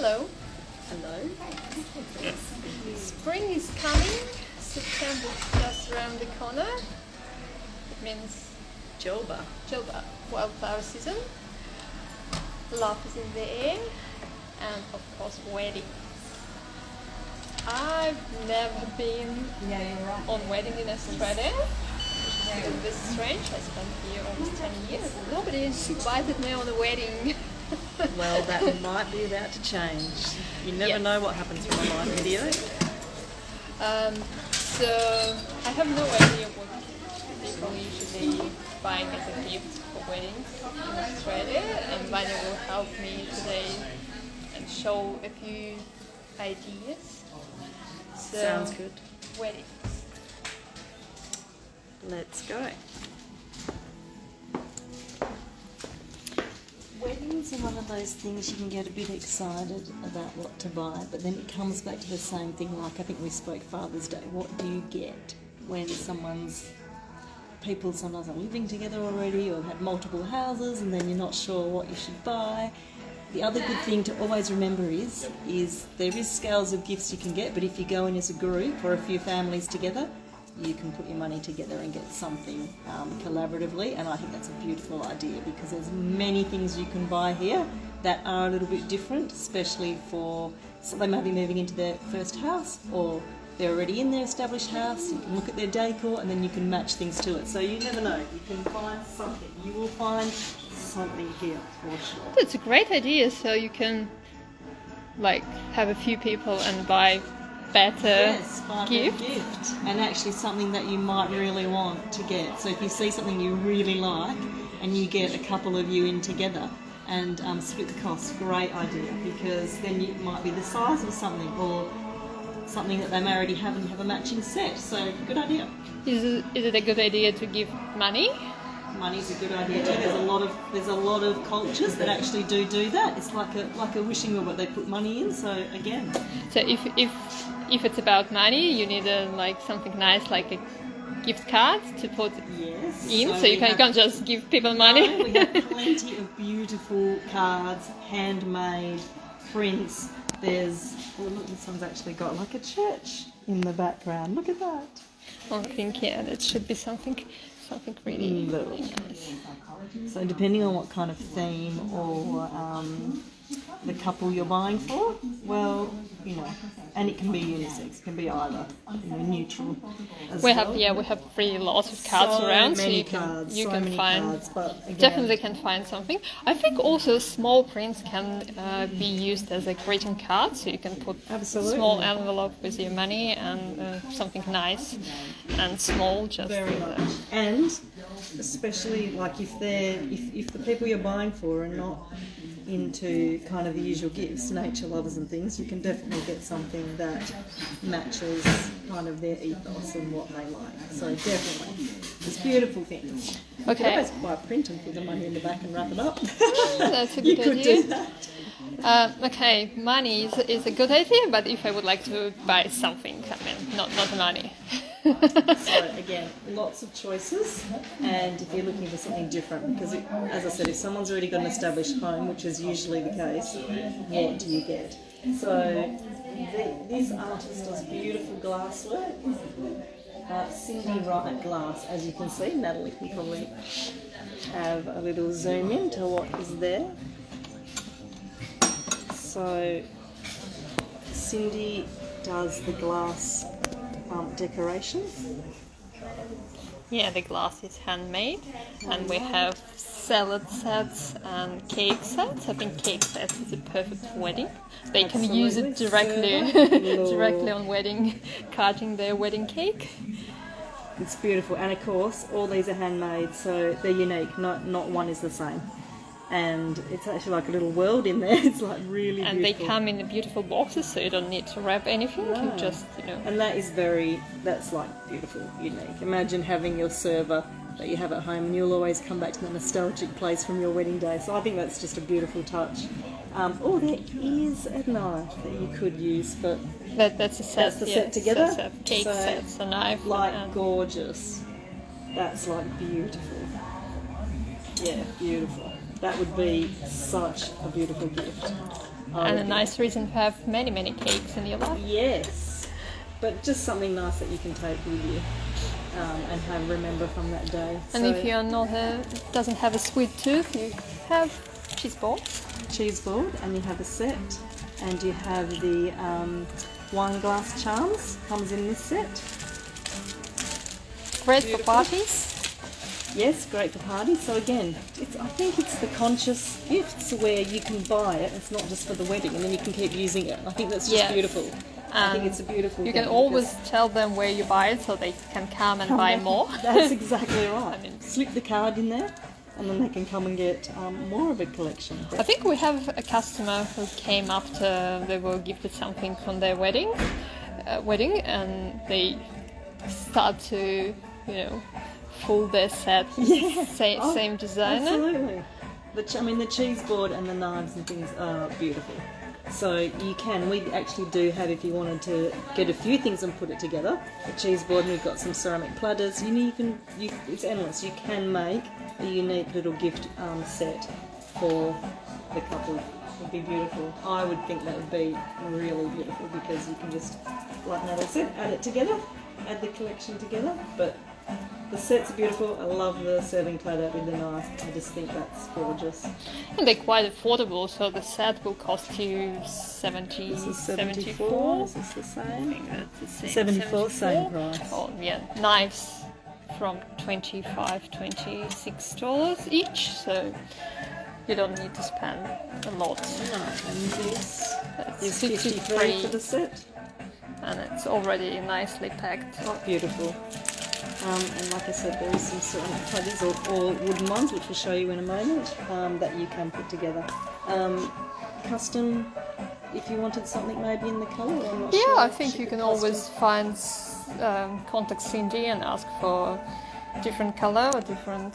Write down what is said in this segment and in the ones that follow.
Hello. Hello. Spring is coming. September is just around the corner. It means Joba. wildflower season. Love is in the air, and of course weddings. I've never been on wedding in Australia. It's a bit strange. I spent here almost 10 years. Nobody invited me on a wedding. Well, that might be about to change. You never know what happens from a live video. So I have no idea what people usually buying as a gift for weddings in Australia, and Vanya will help me today and show a few ideas. So, Sounds good. Weddings. Let's go. Weddings are one of those things you can get a bit excited about what to buy, but then it comes back to the same thing, like I think we spoke Father's Day. What do you get when people sometimes are living together already or have multiple houses and then you're not sure what you should buy? The other good thing to always remember is there is scales of gifts you can get, but if you go in as a group or a few families together, you can put your money together and get something collaboratively, and I think that's a beautiful idea because there's many things you can buy here that are a little bit different, especially for they may be moving into their first house or they're already in their established house. You can look at their decor and then you can match things to it. So you never know, you can find something. You will find something here for sure. That's a great idea. So you can like have a few people and buy better gift, and actually something that you might really want to get. So if you see something you really like and you get a couple of you in together and split the cost, great idea, because then it might be the size of something or something that they may already have and have a matching set. So good idea. Is it a good idea to give money? Money's a good idea too. There's a lot of cultures that actually do that. It's like a wishing wheel, but they put money in. So again, so if it's about money, you need something nice like a gift card to put in. So you can't just give people money. No, we have plenty of beautiful cards, handmade prints. Look, this one's actually got like a church in the background. Look at that. I think that should be something really nice. So depending on what kind of theme or the couple you're buying for, well, and it can be unisex, it can be either, neutral. We have free lots of cards around, so you can find definitely can find something. I think also small prints can be used as a greeting card, so you can put a small envelope with your money and something nice and small. Just very much. And especially like if the people you're buying for are not into kind of the usual gifts, nature lovers and things, you can definitely get something that matches kind of their ethos and what they like. So definitely, it's beautiful things. Okay. You could always buy a print and put the money in the back and wrap it up. That's a good idea. You could do that. Okay, money is a good idea, but if I would like to buy something, not money. So again, lots of choices, and if you're looking for something different, because as I said, if someone's already got an established home, which is usually the case, what do you get? So this artist does beautiful glass work. Cindy Wright Glass, as you can see. Natalie can probably have a little zoom in to what is there. So Cindy does the glass decorations. Yeah, the glass is handmade, and we have salad sets and cake sets. I think cake sets is a perfect wedding. They can use it directly on wedding, cutting their wedding cake. It's beautiful, and of course all these are handmade, so they're unique. Not one is the same. And it's actually like a little world in there. It's like really beautiful. And they come in beautiful boxes, so you don't need to wrap anything. No. You just, And that's like beautiful, unique. Imagine having your server that you have at home, and you'll always come back to the nostalgic place from your wedding day. So I think that's just a beautiful touch. There is a knife that you could use, but that's a set. That's the set together. Set. Cake sets, a knife. Gorgeous. That's like beautiful. Yeah, beautiful. That would be such a beautiful gift. And a nice reason to have many cakes in your life. Yes, but just something nice that you can take with you and remember from that day. And if you're not doesn't have a sweet tooth, you have cheese board. Cheese board, and you have a set, and you have the wine glass charms, comes in this set. Great for parties. Yes, great for parties. So again, I think it's the conscious gifts where you can buy it. It's not just for the wedding, and then you can keep using it. I think that's just beautiful. I think it's a beautiful. You can always tell them where you buy it, so they can come and buy more. That's exactly right. Slip the card in there, and then they can come and get more of a collection. I think we have a customer who came after they were gifted something from their wedding, and they start to, full their set. Same designer. Absolutely. The cheese board and the knives and things are beautiful. So we actually do have, if you wanted to get a few things and put it together, a cheese board, and we've got some ceramic platters. It's endless. You can make a unique little gift set for the couple. It would be beautiful. I would think that would be really beautiful, because you can just, like Natalie said, add it together, add the collection together. But the sets are beautiful. I love the serving platter with the knife. I just think that's gorgeous. And they're quite affordable, so the set will cost you 70, this is 74. Is this the same? I think that's the same. 74, same price. Oh, yeah. Knives from $25, $26 each, so you don't need to spend a lot. No, and this is 53 for the set. And it's already nicely packed. Oh, beautiful. And like I said, there is some ceramic platters, or wooden ones, which we'll show you in a moment, that you can put together. Custom, if you wanted something maybe in the colour, I'm not sure. Yeah, I think you can always find, contact Cindy and ask for different colour or different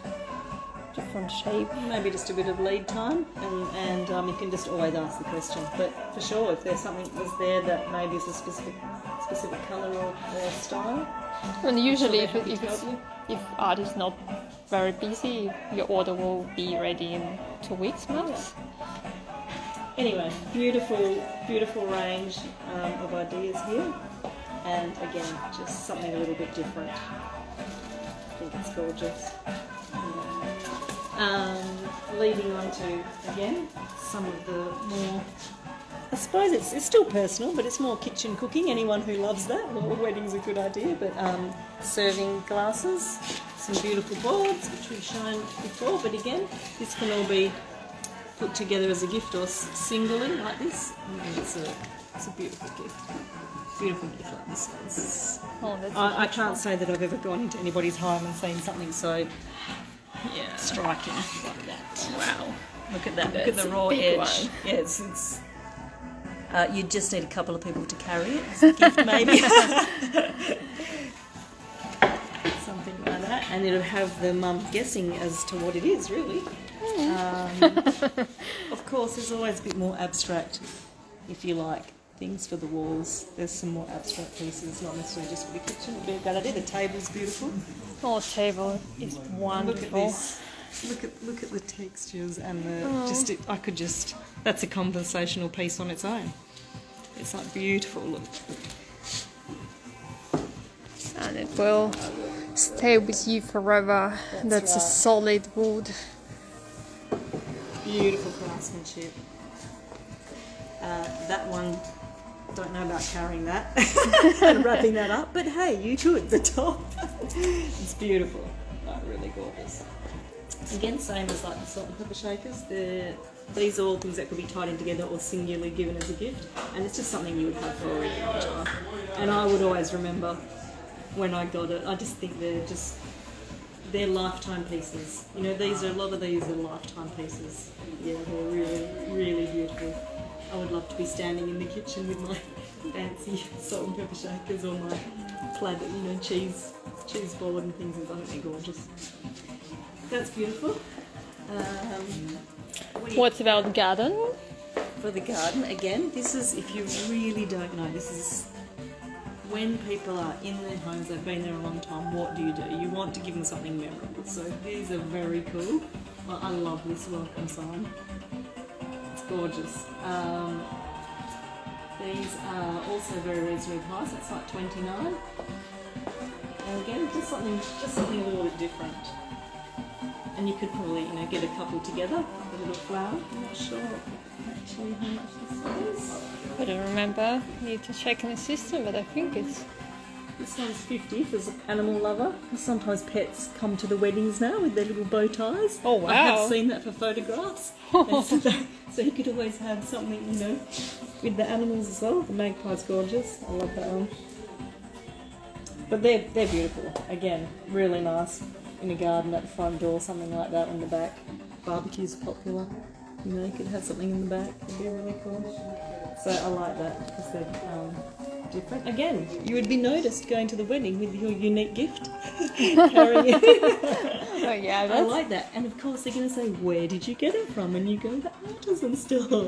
shape. Maybe just a bit of lead time, and you can just always ask the question. But for sure, if there's something that's there that maybe is a specific colour or style. And usually, if art is not very busy, your order will be ready in 2 weeks, max. Anyway, beautiful range of ideas here, and again, just something a little bit different. I think it's gorgeous. Leading on to, again, some of the more, I suppose it's still personal, but it's more kitchen cooking. Anyone who loves that, well, wedding's a good idea, but serving glasses, some beautiful boards, which we've shown before, but again, this can all be put together as a gift or singly like this. It's a beautiful gift. Beautiful gift like this. I can't say that I've ever gone into anybody's home and seen something so striking like that. Wow. Look at that. Look at the raw edge. One. Yeah, it's you just need a couple of people to carry it as a gift, maybe. Something like that. And it'll have them guessing as to what it is, really. Of course, there's always a bit more abstract, if you like, things for the walls. There's some more abstract pieces, not necessarily just for the kitchen. It'd be a good idea. The table's beautiful. Oh, table is wonderful. Look at this. Look at the textures and the that's a conversational piece on its own. It's like beautiful, look. And it will stay with you forever. That's right. A solid wood. Beautiful craftsmanship. That one, don't know about carrying that and wrapping that up, but hey, you could, the top. It's beautiful, really gorgeous. Again, same as like the salt and pepper shakers. These are all things that could be tied in together or singularly given as a gift, and it's just something you would have for a really long time. And I would always remember when I got it. I just think they're lifetime pieces. You know, a lot of these are lifetime pieces. Yeah, they're really, really beautiful. I would love to be standing in the kitchen with my fancy salt and pepper shakers or my platter, cheese board and things. I think they're gorgeous. That's beautiful. What about the garden? For the garden, again, this is, if you really don't know, this is when people are in their homes, they've been there a long time, what do? You want to give them something memorable. So these are very cool. I love this welcome sign. It's gorgeous. These are also very reasonably priced. It's like $29. And again, just something a little bit different. And you could probably, get a couple together, a little flower. I'm not sure actually how much this is. I don't remember. Need to check in the system, but I think it's. This one's 50 for an animal lover. Sometimes pets come to the weddings now with their little bow ties. Oh wow! I have seen that for photographs. So you could always have something, with the animals as well. The magpie's gorgeous. I love that one. But they're beautiful. Again, really nice in a garden at the front door, something like that in the back. Barbecues are popular. You could have something in the back. It'd be really cool. So I like that because they're different. Again, you would be noticed going to the wedding with your unique gift. Carrying Oh yeah, I like that. And of course they're going to say, where did you get it from? And you go, the artisan store.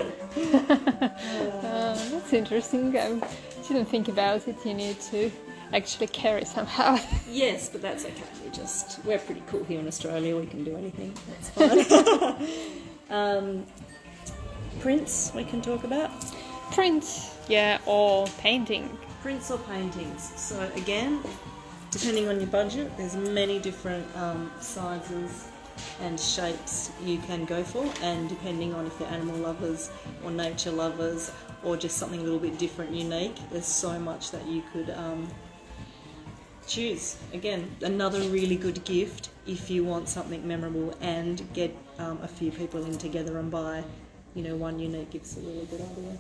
That's interesting. I didn't think about it. You need to actually carry somehow. Yes, but that's okay. We're pretty cool here in Australia. We can do anything. That's fine. Prints we can talk about. Prints, yeah, or painting. Prints or paintings. So again, depending on your budget, there's many different sizes and shapes you can go for, and depending on if they're animal lovers or nature lovers or just something a little bit different, unique, there's so much that you could choose. Again, another really good gift if you want something memorable and get a few people in together and buy, one unique gift's a really good idea.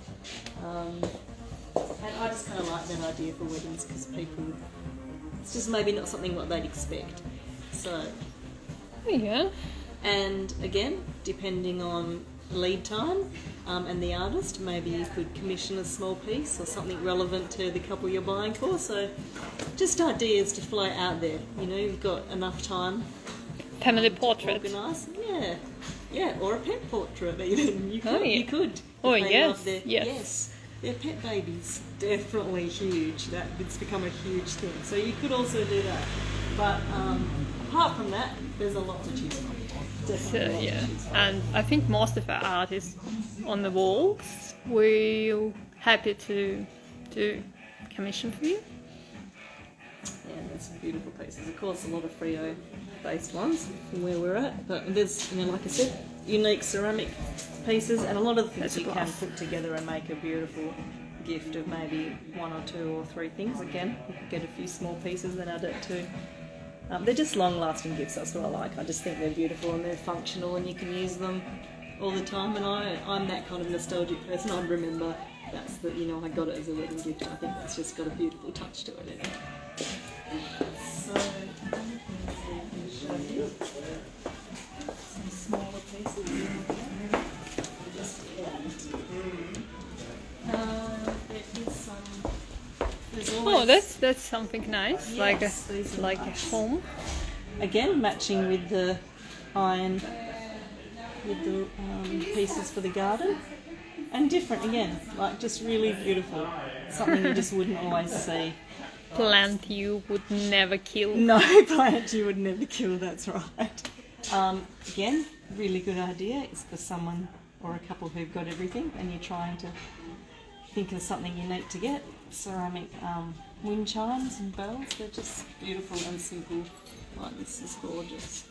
And I just kind of like that idea for weddings because it's just maybe not something what they'd expect. So, yeah. And again, depending on lead time and the artist, maybe you could commission a small piece or something relevant to the couple you're buying for. So just ideas to float out there. You've got enough time. Family portrait. Organise. Yeah, or a pet portrait even. You could. You could. Oh yes. Yes. Their pet babies, definitely huge. It's become a huge thing. So you could also do that. But apart from that, there's a lot to choose from. Definitely yeah. And I think most of our art is on the walls. We're happy to do commission for you. Yeah, there's some beautiful pieces. Of course, a lot of Frio-based ones from where we're at. But there's, like I said, unique ceramic pieces and a lot of things you can put together and make a beautiful gift of maybe 1 or 2 or 3 things. Again, you could get a few small pieces and add it to. They're just long-lasting gifts. That's what I like. I just think they're beautiful and they're functional and you can use them all the time. And I'm that kind of nostalgic person. I remember that's the I got it as a wedding gift. I think that's just got a beautiful touch to it. Anyway. So show you some smaller pieces. Oh, that's something nice, yes, like a home. Again, matching with the iron, with the pieces for the garden, and different again, like just really beautiful. Something you just wouldn't always see. Plant you would never kill. No, plant you would never kill. That's right. Again, really good idea. It's for someone or a couple who've got everything, and you're trying to think of something unique to get. Ceramic wind chimes and bells, they're just beautiful and simple. Like this is gorgeous.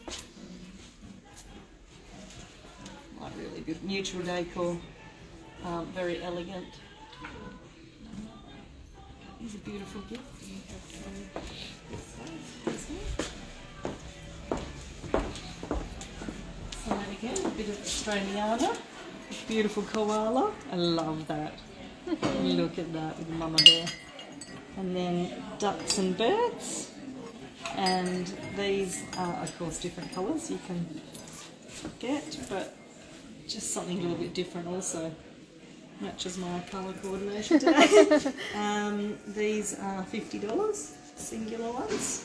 Like really good. Neutral decor, very elegant. It's a beautiful gift. So again, a bit of Australiana. Beautiful koala. I love that. Look at that with Mama Bear. And then ducks and birds. And these are, of course, different colours you can get, but just something a little bit different also. Matches my colour coordination today. These are $50, singular ones.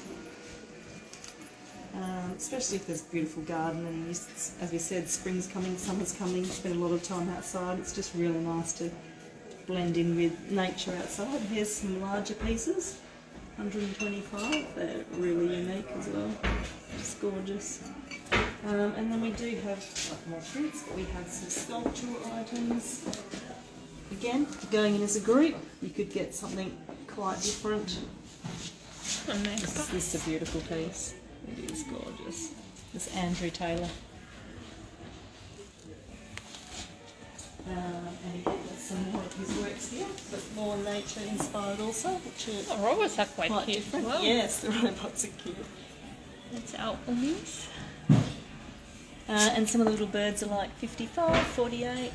Especially if there's a beautiful garden and, as we said, spring's coming, summer's coming, spend a lot of time outside. It's just really nice to blend in with nature outside. Here's some larger pieces, 125. They're really unique as well, just gorgeous. And then we do have more prints, but we have some sculptural items. Again, going in as a group, you could get something quite different. This is a beautiful piece. It is gorgeous. This is Andrew Taylor. And again, there's some more of his works here, but more nature inspired also, which are robots are quite cute. different. Wow. Yes, the robots are cute. That's our Omis. And some of the little birds are like 55, 48.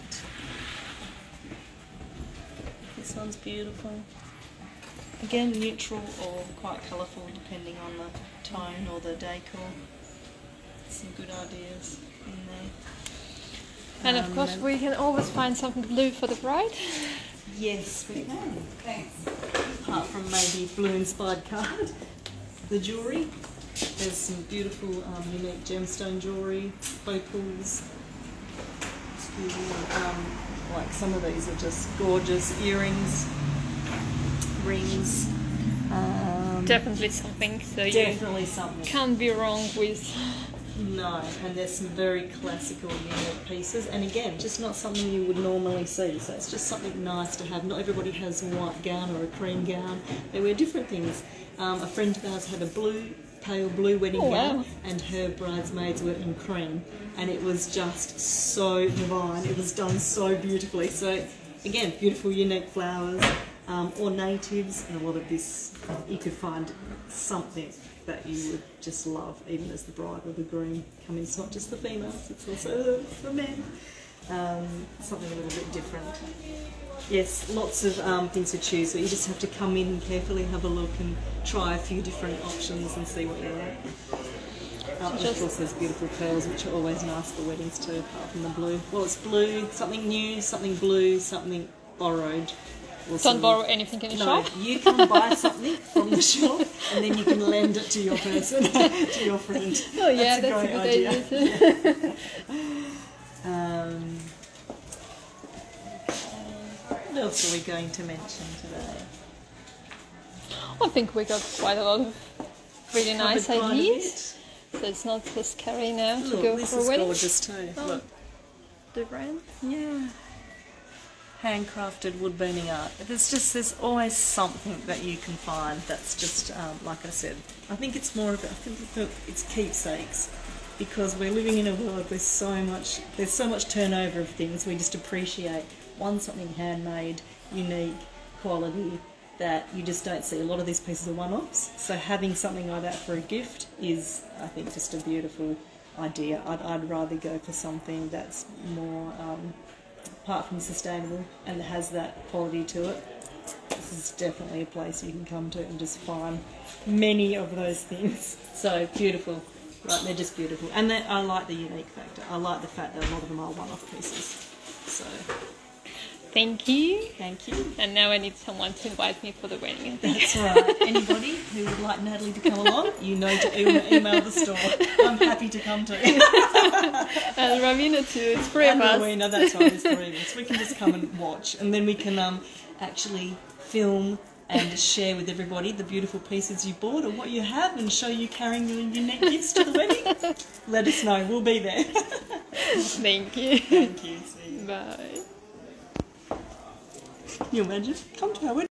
This one's beautiful. Again, neutral or quite colourful depending on the tone or the decor. Some good ideas in there. And of course we can always find something blue for the bride. Yes, we can. Thanks. Apart from maybe blue inspired card. The jewellery. There's some beautiful unique gemstone jewellery, opals. Excuse me. Like some of these are just gorgeous earrings, rings. Definitely something. So Definitely something. Can't be wrong with. No, and there's some very classical, unique pieces, and again, just not something you would normally see. So it's just something nice to have. Not everybody has a white gown or a cream gown. They wear different things. A friend of ours had a pale blue wedding gown, and her bridesmaids were in cream, and it was just so divine. It was done so beautifully. So again, beautiful, unique flowers, or natives, and a lot of this you could find something that you would just love, even as the bride or the groom come in. It's not just the females, it's also the men. Something a little bit different. Yes, lots of things to choose, but you just have to come in and carefully have a look and try a few different options and see what you like. And of course there's beautiful pearls, which are always nice for weddings too, apart from the blue. Well, it's blue, something new, something blue, something borrowed. Don't borrow anything in the shop. No, you can buy something from the shop and then you can lend it to your person, to your friend. Oh yeah, that's a good idea too. What else are we going to mention today? I think we got quite a lot of really nice ideas. So it's not so scary now to go for a wedding. This is gorgeous too. Oh, Look. the brand? Yeah. Handcrafted wood burning art. There's always something that you can find that's just, like I said, I think it's more about, it's keepsakes, because we're living in a world with there's so much turnover of things. We just appreciate something handmade, unique, quality, that you just don't see. A lot of these pieces are one-offs, so having something like that for a gift is, I think, just a beautiful idea. I'd rather go for something that's more, apart from sustainable, and has that quality to it. This is definitely a place you can come to and just find many of those things. So beautiful, right? They're just beautiful, and I like the unique factor. I like the fact that a lot of them are one-off pieces. So. Thank you. Thank you. And now I need someone to invite me for the wedding. That's right. Anybody who would like Natalie to come along, you know to email the store. I'm happy to come to. And Ravina too. It's three of us. Rowena, that's right. There's three of us. We can just come and watch, and then we can actually film and share with everybody the beautiful pieces you bought or what you have, and show you carrying your unique gifts to the wedding. Let us know. We'll be there. Thank you. Thank you. See you. Bye. Can you imagine? Come to our wedding.